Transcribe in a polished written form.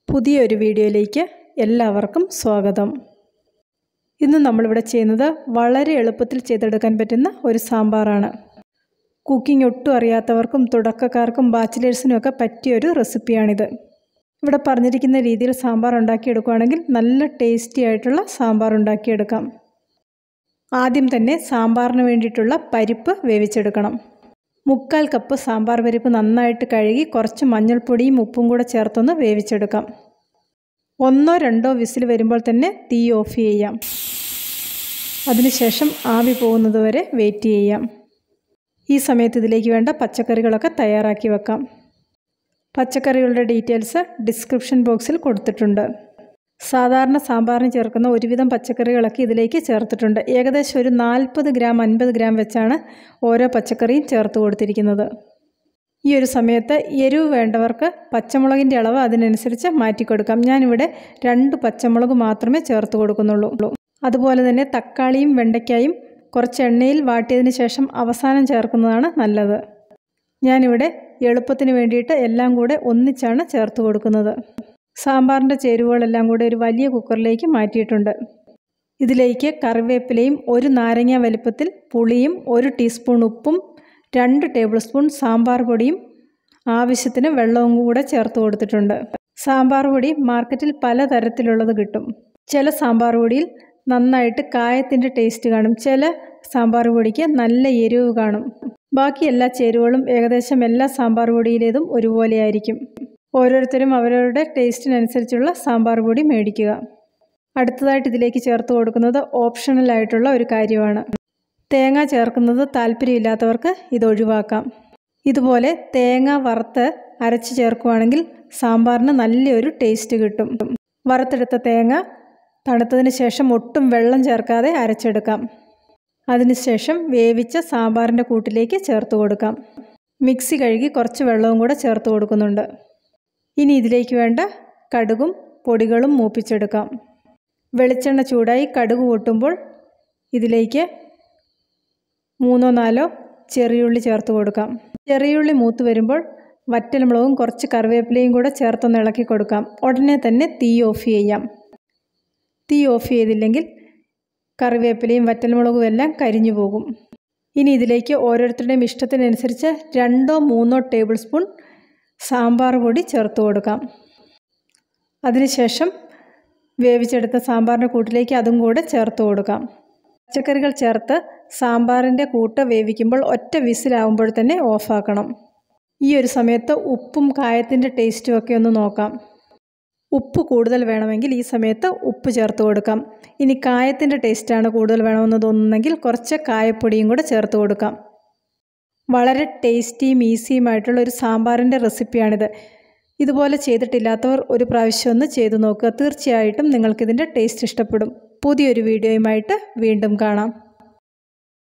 പുതിയൊരു വീഡിയോയിലേക്ക് എല്ലാവർക്കും സ്വാഗതം. ഇന്ന് നമ്മളിവിടെ ചെയ്യുന്നത് വളരെ എളുപ്പത്തിൽ ചെയ്തെടുക്കാൻ പറ്റുന്ന ഒരു സാമ്പാറാണ്. കുക്കിംഗ് ഒട്ടും അറിയാത്തവർക്കും തുടക്കക്കാർക്കും ബാച്ചിലേഴ്സിനും ഒക്കെ പറ്റിയൊരു റെസിപ്പിയാണിത്. ഇവിടെ പറഞ്ഞിരിക്കുന്ന രീതിയിൽ സാമ്പാർ ഉണ്ടാക്കിയെടുക്കുകയാണെങ്കിൽ നല്ല ടേസ്റ്റി ആയിട്ടുള്ള സാമ്പാർ ഉണ്ടാക്കിയെടുക്കാം. ആദ്യം തന്നെ സാമ്പാറിന് വേണ്ടിയിട്ടുള്ള പരിപ്പ് വേവിച്ചെടുക്കണം. 3/4 കപ്പ് സാമ്പാർ പരിപ്പ് നന്നായിട്ട് കഴുകി കുറച്ച് മഞ്ഞൾപ്പൊടിയും ഉപ്പും കൂടെ ചേർത്തൊന്ന് വേവിച്ചെടുക്കാം. 1-2 വിസിൽ വരുമ്പോൾ തന്നെ തീ ഓഫ് ചെയ്യാം. അതിനുശേഷം ആവി പോകുന്നത് വരെ വെയിറ്റ് ചെയ്യാം. ഈ സമയത്ത് ഇതിലേക്ക് വേണ്ട പച്ചക്കറികളൊക്കെ തയ്യാറാക്കി വെക്കാം. പച്ചക്കറികളുടെ ഡീറ്റെയിൽസ് ഡിസ്ക്രിപ്ഷൻ ബോക്സിൽ കൊടുത്തിട്ടുണ്ട്. സാധാരണ സാമ്പാറിന് ചേർക്കുന്ന ഒരുവിധം പച്ചക്കറികളൊക്കെ ഇതിലേക്ക് ചേർത്തിട്ടുണ്ട്. ഏകദേശം ഒരു 40 ഗ്രാം 50 ഗ്രാം വെച്ചാണ് ഓരോ പച്ചക്കറിയും ചേർത്ത് കൊടുത്തിരിക്കുന്നത്. ഈ ഒരു സമയത്ത് എരിവ് വേണ്ടവർക്ക് പച്ചമുളകിൻ്റെ അളവ് അതിനനുസരിച്ച് മാറ്റിക്കൊടുക്കാം. ഞാനിവിടെ 2 പച്ചമുളക് മാത്രമേ ചേർത്ത് കൊടുക്കുന്നുള്ളൂ. അതുപോലെ തന്നെ തക്കാളിയും വെണ്ടയ്ക്കായും കുറച്ച് എണ്ണയിൽ വാട്ടിയതിന് ശേഷം അവസാനം ചേർക്കുന്നതാണ് നല്ലത്. ഞാനിവിടെ എളുപ്പത്തിന് വേണ്ടിയിട്ട് എല്ലാം കൂടെ ഒന്നിച്ചാണ് ചേർത്ത് കൊടുക്കുന്നത്. സാമ്പാറിൻ്റെ ചേരുവകളെല്ലാം കൂടെ ഒരു വലിയ കുക്കറിലേക്ക് മാറ്റിയിട്ടുണ്ട്. ഇതിലേക്ക് കറിവേപ്പിലയും 1 നാരങ്ങ വലിപ്പത്തിൽ പുളിയും 1 ടീസ്പൂൺ ഉപ്പും 2 ടേബിൾ സ്പൂൺ സാമ്പാർ പൊടിയും ആവശ്യത്തിന് വെള്ളവും കൂടെ ചേർത്ത് കൊടുത്തിട്ടുണ്ട്. സാമ്പാർ പൊടി മാർക്കറ്റിൽ പലതരത്തിലുള്ളത് കിട്ടും. ചില സാമ്പാർ പൊടിയിൽ നന്നായിട്ട് കായത്തിൻ്റെ ടേസ്റ്റ് കാണും. ചില സാമ്പാർ പൊടിക്ക് നല്ല എരിവ് കാണും. ബാക്കി എല്ലാ ചേരുവകളും ഏകദേശം എല്ലാ സാമ്പാർ പൊടിയിലേതും ഒരുപോലെ ആയിരിക്കും. ഓരോരുത്തരും അവരവരുടെ ടേസ്റ്റിനനുസരിച്ചുള്ള സാമ്പാർ പൊടി മേടിക്കുക. അടുത്തതായിട്ട് ഇതിലേക്ക് ചേർത്ത് കൊടുക്കുന്നത് ഓപ്ഷണലായിട്ടുള്ള ഒരു കാര്യമാണ്. തേങ്ങ ചേർക്കുന്നത് താല്പര്യമില്ലാത്തവർക്ക് ഇത് ഒഴിവാക്കാം. ഇതുപോലെ തേങ്ങ വറുത്ത് അരച്ച് ചേർക്കുകയാണെങ്കിൽ സാമ്പാറിന് നല്ലൊരു ടേസ്റ്റ് കിട്ടും. വറുത്തെടുത്ത തേങ്ങ തണുത്തതിന് ശേഷം ഒട്ടും വെള്ളം ചേർക്കാതെ അരച്ചെടുക്കാം. അതിനുശേഷം വേവിച്ച സാമ്പാറിൻ്റെ കൂട്ടിലേക്ക് ചേർത്ത് കൊടുക്കാം. മിക്സി കഴുകി കുറച്ച് വെള്ളവും കൂടെ ചേർത്ത് കൊടുക്കുന്നുണ്ട്. ഇനി ഇതിലേക്ക് വേണ്ട കടുകും പൊടികളും മൂപ്പിച്ചെടുക്കാം. വെളിച്ചെണ്ണ ചൂടായി കടുക് പൊട്ടുമ്പോൾ ഇതിലേക്ക് 3-4 ചെറിയുള്ളി ചേർത്ത് കൊടുക്കാം. ചെറിയുള്ളി മൂത്ത് വരുമ്പോൾ വറ്റൽമുളകും കുറച്ച് കറിവേപ്പിലയും കൂടെ ചേർത്തൊന്ന് ഇളക്കി കൊടുക്കാം. ഉടനെ തന്നെ തീ ഓഫ് ചെയ്യാം. തീ ഓഫ് ചെയ്തില്ലെങ്കിൽ കറിവേപ്പിലയും വറ്റൽമുളകും എല്ലാം കരിഞ്ഞു പോകും. ഇനി ഇതിലേക്ക് ഓരോരുത്തരുടെയും ഇഷ്ടത്തിനനുസരിച്ച് 2-3 ടേബിൾ സ്പൂൺ സാമ്പാർ പൊടി ചേർത്ത് കൊടുക്കാം. അതിനുശേഷം വേവിച്ചെടുത്ത സാമ്പാറിൻ്റെ കൂട്ടിലേക്ക് അതും കൂടെ ചേർത്ത് കൊടുക്കാം. പച്ചക്കറികൾ ചേർത്ത് സാമ്പാറിൻ്റെ കൂട്ട് വേവിക്കുമ്പോൾ ഒറ്റ വിസിലാവുമ്പോൾ തന്നെ ഓഫാക്കണം. ഈ ഒരു സമയത്ത് ഉപ്പും കായത്തിൻ്റെ ടേസ്റ്റും ഒക്കെ ഒന്ന് നോക്കാം. ഉപ്പ് കൂടുതൽ വേണമെങ്കിൽ ഈ സമയത്ത് ഉപ്പ് ചേർത്ത് കൊടുക്കാം. ഇനി കായത്തിൻ്റെ ടേസ്റ്റാണ് കൂടുതൽ വേണമെന്ന് തോന്നുന്നെങ്കിൽ കുറച്ച് കായപ്പൊടിയും കൂടെ ചേർത്ത് കൊടുക്കാം. വളരെ ടേസ്റ്റിയും ഈസിയുമായിട്ടുള്ള ഒരു സാമ്പാറിൻ്റെ റെസിപ്പിയാണിത്. ഇതുപോലെ ചെയ്തിട്ടില്ലാത്തവർ ഒരു പ്രാവശ്യം ഒന്ന് ചെയ്തു നോക്കുക. തീർച്ചയായിട്ടും നിങ്ങൾക്കിതിൻ്റെ ടേസ്റ്റ് ഇഷ്ടപ്പെടും. പുതിയൊരു വീഡിയോയുമായിട്ട് വീണ്ടും കാണാം.